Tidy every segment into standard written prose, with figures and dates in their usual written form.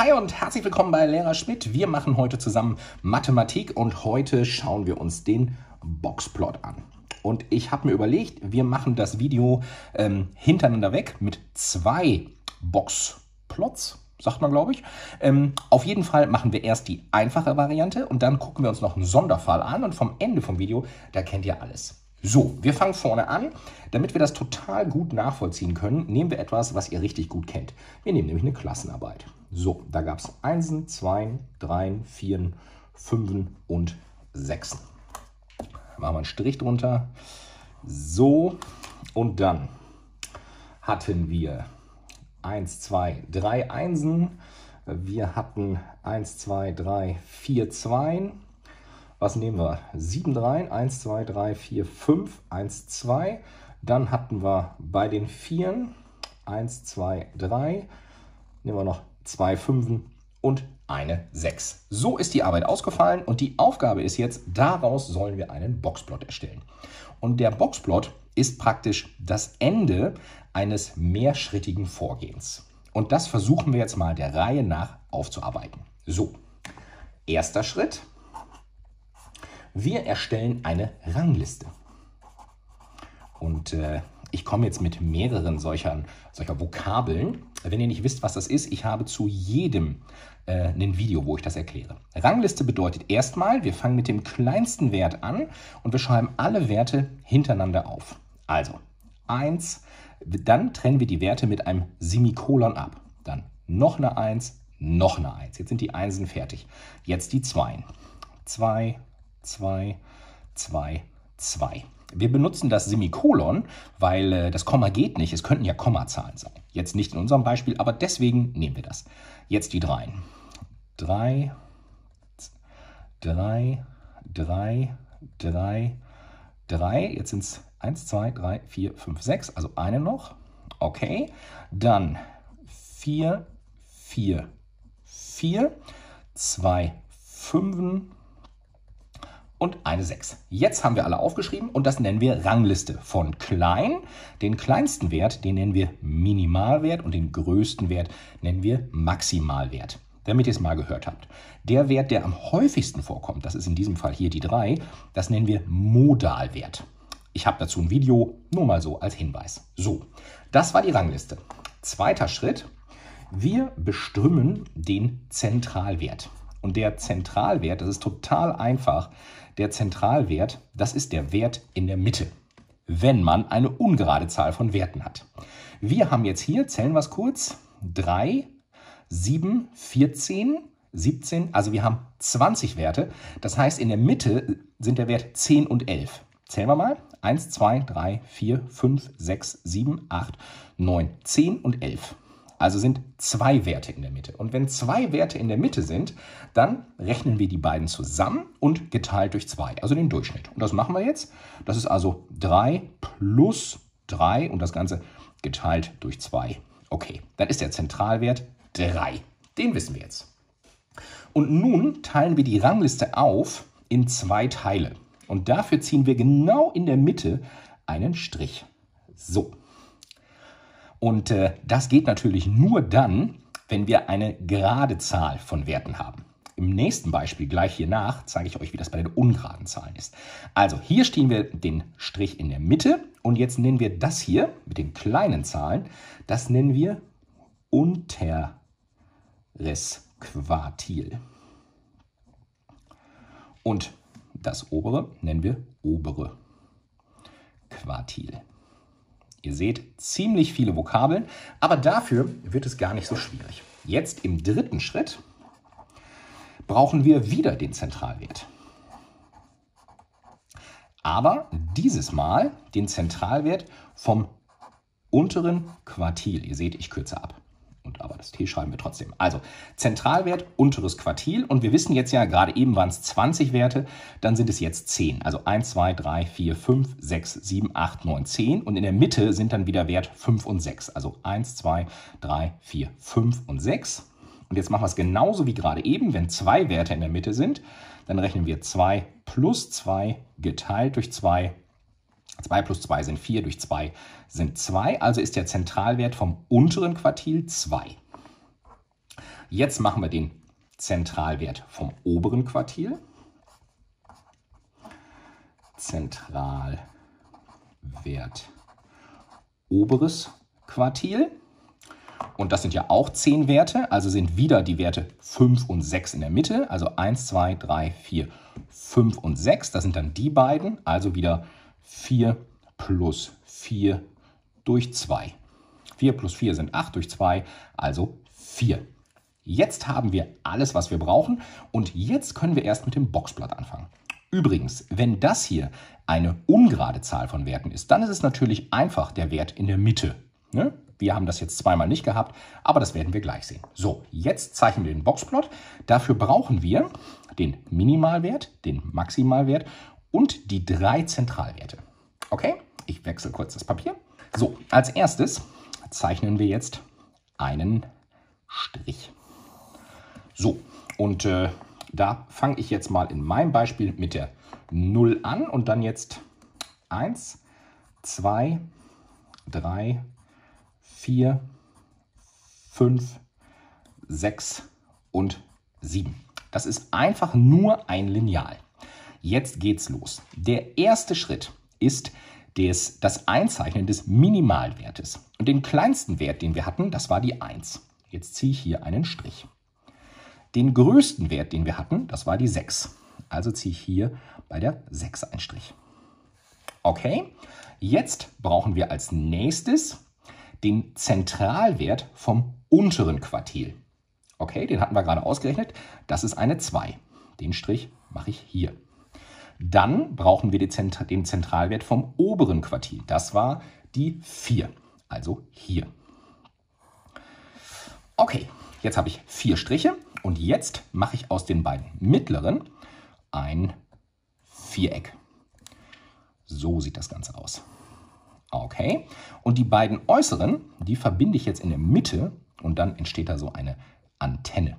Hi und herzlich willkommen bei Lehrer Schmidt. Wir machen heute zusammen Mathematik und heute schauen wir uns den Boxplot an. Und ich habe mir überlegt, wir machen das Video hintereinander weg mit 2 Boxplots, sagt man, glaube ich. Auf jeden Fall machen wir erst die einfache Variante und dann gucken wir uns noch einen Sonderfall an und vom Ende vom Video, da kennt ihr alles. So, wir fangen vorne an. Damit wir das total gut nachvollziehen können, nehmen wir etwas, was ihr richtig gut kennt. Wir nehmen nämlich eine Klassenarbeit. So, da gab es 1, 2, 3, 4, 5 und 6. Machen wir einen Strich drunter. So, und dann hatten wir 1, 2, 3 Einsen. Wir hatten 1, 2, 3, 4 Zweien. Was nehmen wir? 7 Dreien, 1, 2, 3, 4, 5, 1, 2. Dann hatten wir bei den Vieren 1, 2, 3. Nehmen wir noch 2 Fünfen und eine 6. So ist die Arbeit ausgefallen und die Aufgabe ist jetzt, daraus sollen wir einen Boxplot erstellen. Und der Boxplot ist praktisch das Ende eines mehrschrittigen Vorgehens. Und das versuchen wir jetzt mal der Reihe nach aufzuarbeiten. So, erster Schritt. Wir erstellen eine Rangliste. Und ich komme jetzt mit mehreren solcher Vokabeln. Wenn ihr nicht wisst, was das ist, ich habe zu jedem ein Video, wo ich das erkläre. Rangliste bedeutet erstmal, wir fangen mit dem kleinsten Wert an und wir schreiben alle Werte hintereinander auf. Also 1, dann trennen wir die Werte mit einem Semikolon ab. Dann noch eine 1, noch eine 1. Jetzt sind die Einsen fertig. Jetzt die Zweien. 2, 2, 2, 2. Wir benutzen das Semikolon, weil das Komma geht nicht. Es könnten ja Kommazahlen sein. Jetzt nicht in unserem Beispiel, aber deswegen nehmen wir das. Jetzt die Dreien. 3, 3, 3, 3, 3. Jetzt sind es 1, 2, 3, 4, 5, 6. Also eine noch. Okay. Dann 4, 4, 4, 2 Fünfen und eine 6. Jetzt haben wir alle aufgeschrieben und das nennen wir Rangliste. Von klein, den kleinsten Wert, den nennen wir Minimalwert und den größten Wert nennen wir Maximalwert. Damit ihr es mal gehört habt. Der Wert, der am häufigsten vorkommt, das ist in diesem Fall hier die 3, das nennen wir Modalwert. Ich habe dazu ein Video, nur mal so als Hinweis. So, das war die Rangliste. Zweiter Schritt, wir bestimmen den Zentralwert. Und der Zentralwert, das ist total einfach, der Zentralwert, das ist der Wert in der Mitte, wenn man eine ungerade Zahl von Werten hat. Wir haben jetzt hier, zählen wir es kurz, 3, 7, 14, 17, also wir haben 20 Werte. Das heißt, in der Mitte sind der Wert 10 und 11. Zählen wir mal. 1, 2, 3, 4, 5, 6, 7, 8, 9, 10 und 11. Also sind 2 Werte in der Mitte. Und wenn 2 Werte in der Mitte sind, dann rechnen wir die beiden zusammen und geteilt durch 2, also den Durchschnitt. Und das machen wir jetzt. Das ist also 3 plus 3 und das Ganze geteilt durch 2. Okay, dann ist der Zentralwert 3. Den wissen wir jetzt. Und nun teilen wir die Rangliste auf in 2 Teile. Und dafür ziehen wir genau in der Mitte einen Strich. So. Und das geht natürlich nur dann, wenn wir eine gerade Zahl von Werten haben. Im nächsten Beispiel, gleich hier nach, zeige ich euch, wie das bei den ungeraden Zahlen ist. Also hier stehen wir den Strich in der Mitte und jetzt nennen wir das hier mit den kleinen Zahlen, das nennen wir unteres Quartil. Und das obere nennen wir obere Quartil. Ihr seht, ziemlich viele Vokabeln, aber dafür wird es gar nicht so schwierig. Jetzt im dritten Schritt brauchen wir wieder den Zentralwert. Aber dieses Mal den Zentralwert vom unteren Quartil. Ihr seht, ich kürze ab. Aber das T schreiben wir trotzdem. Also Zentralwert, unteres Quartil. Und wir wissen jetzt ja, gerade eben waren es 20 Werte, dann sind es jetzt 10. Also 1, 2, 3, 4, 5, 6, 7, 8, 9, 10. Und in der Mitte sind dann wieder Wert 5 und 6. Also 1, 2, 3, 4, 5 und 6. Und jetzt machen wir es genauso wie gerade eben. Wenn 2 Werte in der Mitte sind, dann rechnen wir 2 plus 2 geteilt durch 2. 2 plus 2 sind 4, durch 2 sind 2, also ist der Zentralwert vom unteren Quartil 2. Jetzt machen wir den Zentralwert vom oberen Quartil. Zentralwert oberes Quartil. Und das sind ja auch 10 Werte, also sind wieder die Werte 5 und 6 in der Mitte. Also 1, 2, 3, 4, 5 und 6. Das sind dann die beiden, also wieder 4 plus 4 durch 2. 4 plus 4 sind 8 durch 2, also 4. Jetzt haben wir alles, was wir brauchen. Und jetzt können wir erst mit dem Boxplot anfangen. Übrigens, wenn das hier eine ungerade Zahl von Werten ist, dann ist es natürlich einfach der Wert in der Mitte. Ne? Wir haben das jetzt zweimal nicht gehabt, aber das werden wir gleich sehen. So, jetzt zeichnen wir den Boxplot. Dafür brauchen wir den Minimalwert, den Maximalwert und die 3 Zentralwerte. Okay, ich wechsle kurz das Papier. So, als erstes zeichnen wir jetzt einen Strich. So, und da fange ich jetzt mal in meinem Beispiel mit der 0 an und dann jetzt 1, 2, 3, 4, 5, 6 und 7. Das ist einfach nur ein Lineal. Jetzt geht's los. Der erste Schritt ist das Einzeichnen des Minimalwertes. Und den kleinsten Wert, den wir hatten, das war die 1. Jetzt ziehe ich hier einen Strich. Den größten Wert, den wir hatten, das war die 6. Also ziehe ich hier bei der 6 einen Strich. Okay, jetzt brauchen wir als nächstes den Zentralwert vom unteren Quartil. Okay, den hatten wir gerade ausgerechnet. Das ist eine 2. Den Strich mache ich hier. Dann brauchen wir den Zentralwert vom oberen Quartil. Das war die 4, also hier. Okay, jetzt habe ich 4 Striche und jetzt mache ich aus den beiden mittleren ein Viereck. So sieht das Ganze aus. Okay, und die beiden äußeren, die verbinde ich jetzt in der Mitte und dann entsteht da so eine Antenne.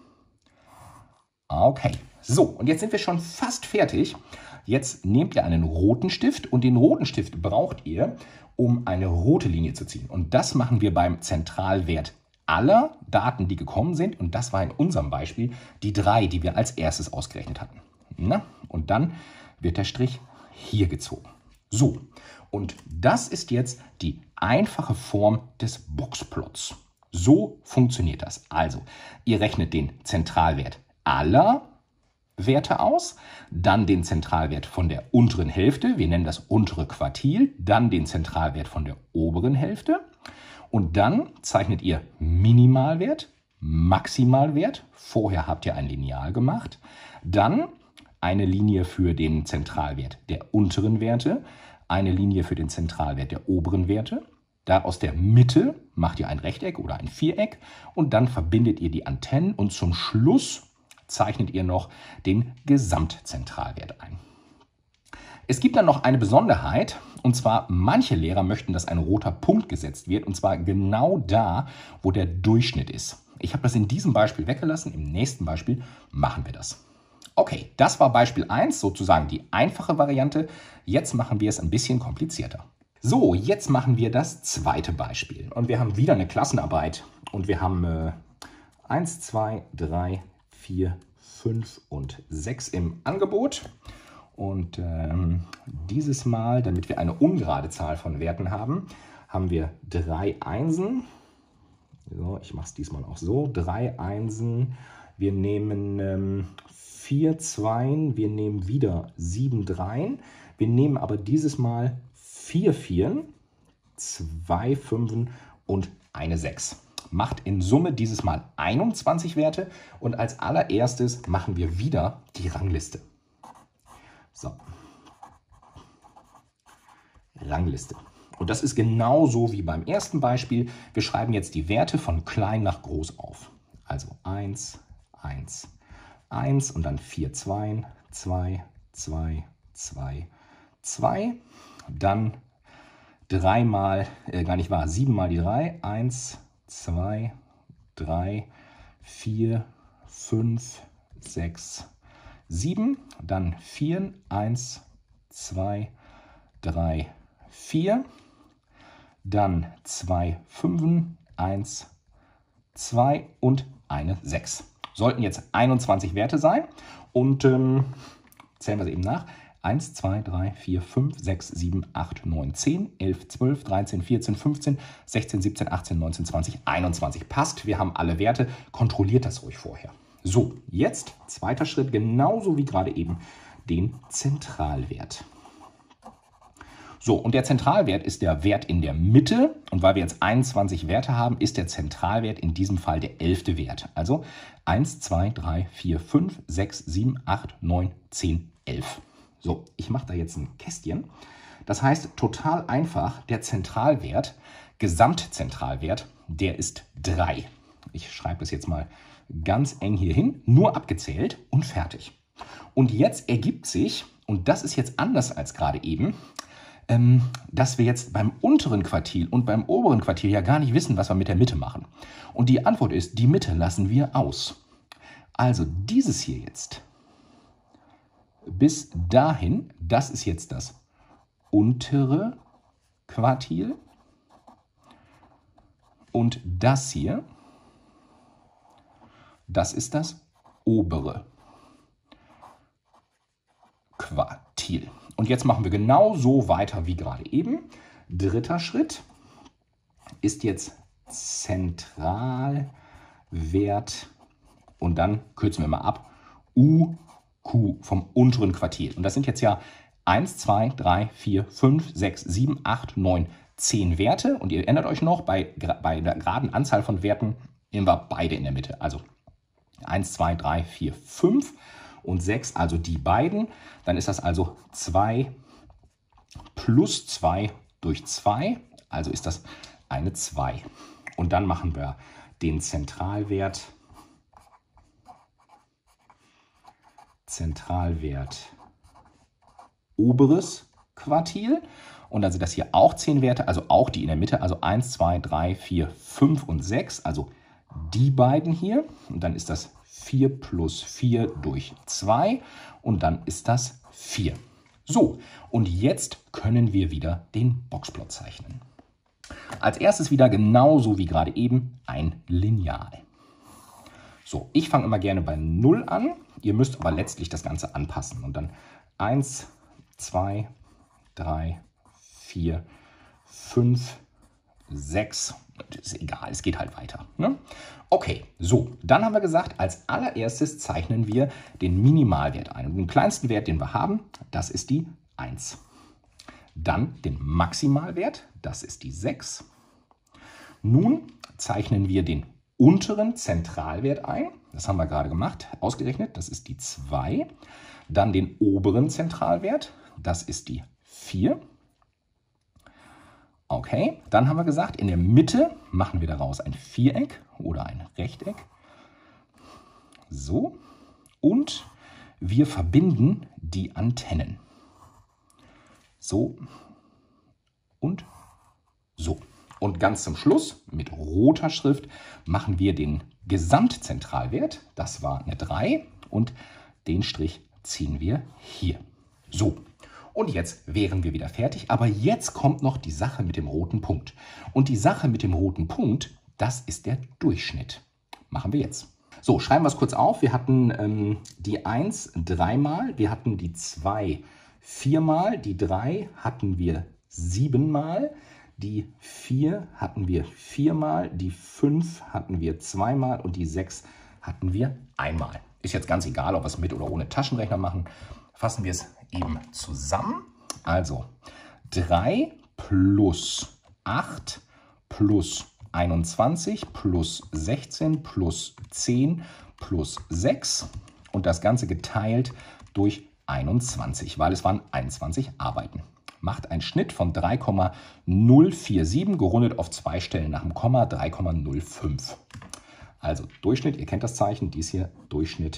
Okay, so, und jetzt sind wir schon fast fertig. Jetzt nehmt ihr einen roten Stift und den roten Stift braucht ihr, um eine rote Linie zu ziehen. Und das machen wir beim Zentralwert aller Daten, die gekommen sind. Und das war in unserem Beispiel die 3, die wir als erstes ausgerechnet hatten. Na, und dann wird der Strich hier gezogen. So, und das ist jetzt die einfache Form des Boxplots. So funktioniert das. Also, ihr rechnet den Zentralwert aller Werte aus, dann den Zentralwert von der unteren Hälfte, wir nennen das untere Quartil, dann den Zentralwert von der oberen Hälfte und dann zeichnet ihr Minimalwert, Maximalwert, vorher habt ihr ein Lineal gemacht, dann eine Linie für den Zentralwert der unteren Werte, eine Linie für den Zentralwert der oberen Werte. Da aus der Mitte macht ihr ein Rechteck oder ein Viereck und dann verbindet ihr die Antennen und zum Schluss zeichnet ihr noch den Gesamtzentralwert ein. Es gibt dann noch eine Besonderheit, und zwar manche Lehrer möchten, dass ein roter Punkt gesetzt wird, und zwar genau da, wo der Durchschnitt ist. Ich habe das in diesem Beispiel weggelassen, im nächsten Beispiel machen wir das. Okay, das war Beispiel 1, sozusagen die einfache Variante. Jetzt machen wir es ein bisschen komplizierter. So, jetzt machen wir das zweite Beispiel. Und wir haben wieder eine Klassenarbeit. Und wir haben 1, 2, 3, 4, 5 und 6 im Angebot. Und dieses Mal, damit wir eine ungerade Zahl von Werten haben, haben wir 3 Einsen. So, ich mache es diesmal auch so. 3 Einsen. Wir nehmen 4 Zweien. Wir nehmen wieder 7 Dreien. Wir nehmen aber dieses Mal 4 Vieren, 2 Fünfen und eine 6. Macht in Summe dieses Mal 21 Werte und als allererstes machen wir wieder die Rangliste. So. Rangliste. Und das ist genauso wie beim ersten Beispiel. Wir schreiben jetzt die Werte von klein nach groß auf. Also 1, 1, 1 und dann 4 Zweien, 2, 2, 2, 2. Dann 7 mal die 3. 1, 2, 3, 4, 5, 6, 7. Dann 4, 1, 2, 3, 4. Dann 2 Fünfen, 1, 2 und eine 6. Sollten jetzt 21 Werte sein und zählen wir sie eben nach. 1, 2, 3, 4, 5, 6, 7, 8, 9, 10, 11, 12, 13, 14, 15, 16, 17, 18, 19, 20, 21. Passt, wir haben alle Werte. Kontrolliert das ruhig vorher. So, jetzt zweiter Schritt, genauso wie gerade eben, den Zentralwert. So, und der Zentralwert ist der Wert in der Mitte. Und weil wir jetzt 21 Werte haben, ist der Zentralwert in diesem Fall der 11. Wert. Also 1, 2, 3, 4, 5, 6, 7, 8, 9, 10, 11. So, ich mache da jetzt ein Kästchen. Das heißt, total einfach, der Zentralwert, Gesamtzentralwert, der ist 3. Ich schreibe das jetzt mal ganz eng hier hin, nur abgezählt und fertig. Und jetzt ergibt sich, und das ist jetzt anders als gerade eben, dass wir jetzt beim unteren Quartil und beim oberen Quartil ja gar nicht wissen, was wir mit der Mitte machen. Und die Antwort ist, die Mitte lassen wir aus. Also dieses hier jetzt bis dahin, das ist jetzt das untere Quartil und das hier, das ist das obere Quartil. Und jetzt machen wir genauso weiter wie gerade eben. Dritter Schritt ist jetzt Zentralwert und dann kürzen wir mal ab, UQ vom unteren Quartil. Und das sind jetzt ja 1, 2, 3, 4, 5, 6, 7, 8, 9, 10 Werte. Und ihr erinnert euch noch, bei der geraden Anzahl von Werten nehmen wir beide in der Mitte. Also 1, 2, 3, 4, 5 und 6, also die beiden. Dann ist das also 2 plus 2 durch 2, also ist das eine 2. Und dann machen wir den Zentralwert oberes Quartil. Und dann sind das hier auch 10 Werte, also auch die in der Mitte, also 1, 2, 3, 4, 5 und 6, also die beiden hier. Und dann ist das 4 plus 4 durch 2 und dann ist das 4. So, und jetzt können wir wieder den Boxplot zeichnen. Als erstes wieder genauso wie gerade eben ein Lineal. So, ich fange immer gerne bei 0 an. Ihr müsst aber letztlich das Ganze anpassen. Und dann 1, 2, 3, 4, 5, 6. Ist egal, es geht halt weiter. Ne? Okay, so, dann haben wir gesagt, als allererstes zeichnen wir den Minimalwert ein. Und den kleinsten Wert, den wir haben, das ist die 1. Dann den Maximalwert, das ist die 6. Nun zeichnen wir den unteren Zentralwert ein. Das haben wir gerade gemacht, ausgerechnet, das ist die 2. Dann den oberen Zentralwert, das ist die 4. Okay, dann haben wir gesagt, in der Mitte machen wir daraus ein Viereck oder ein Rechteck. So, und wir verbinden die Antennen. So und so. Und ganz zum Schluss mit roter Schrift machen wir den Gesamtzentralwert. Das war eine 3 und den Strich ziehen wir hier. So. Und jetzt wären wir wieder fertig, aber jetzt kommt noch die Sache mit dem roten Punkt. Und die Sache mit dem roten Punkt, das ist der Durchschnitt. Machen wir jetzt. So, schreiben wir es kurz auf. Wir hatten die 1 dreimal, wir hatten die 2 viermal, die 3 hatten wir 7-mal, die 4 hatten wir 4-mal, die 5 hatten wir 2-mal und die 6 hatten wir 1-mal. Ist jetzt ganz egal, ob wir es mit oder ohne Taschenrechner machen. Fassen wir es eben zusammen. Also 3 plus 8 plus 21 plus 16 plus 10 plus 6 und das Ganze geteilt durch 21, weil es waren 21 Arbeiten. Macht einen Schnitt von 3,047, gerundet auf 2 Stellen nach dem Komma 3,05. Also Durchschnitt, ihr kennt das Zeichen, dies hier Durchschnitt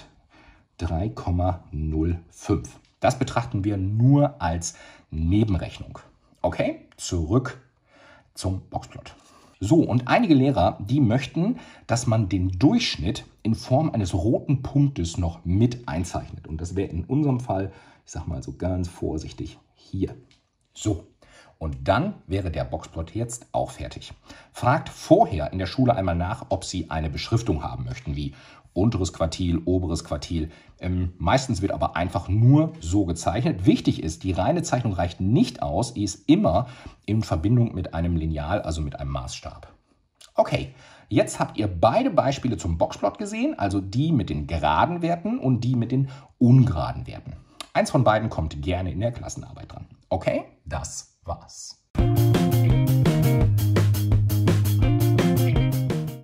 3,05. Das betrachten wir nur als Nebenrechnung. Okay, zurück zum Boxplot. So, und einige Lehrer, die möchten, dass man den Durchschnitt in Form eines roten Punktes noch mit einzeichnet. Und das wäre in unserem Fall, ich sage mal so ganz vorsichtig, hier. So, Und dann wäre der Boxplot jetzt auch fertig. Fragt vorher in der Schule einmal nach, ob Sie eine Beschriftung haben möchten, wie unteres Quartil, oberes Quartil. Meistens wird aber einfach nur so gezeichnet. Wichtig ist, die reine Zeichnung reicht nicht aus, die ist immer in Verbindung mit einem Lineal, also mit einem Maßstab. Okay, jetzt habt ihr beide Beispiele zum Boxplot gesehen, also die mit den geraden Werten und die mit den ungeraden Werten. Eins von beiden kommt gerne in der Klassenarbeit dran. Okay, das war's.